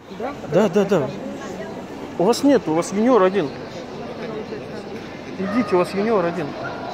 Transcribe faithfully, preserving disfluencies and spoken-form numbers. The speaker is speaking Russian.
Да? Да, да, да. У вас нет, у вас юниор один. Идите, у вас юниор один.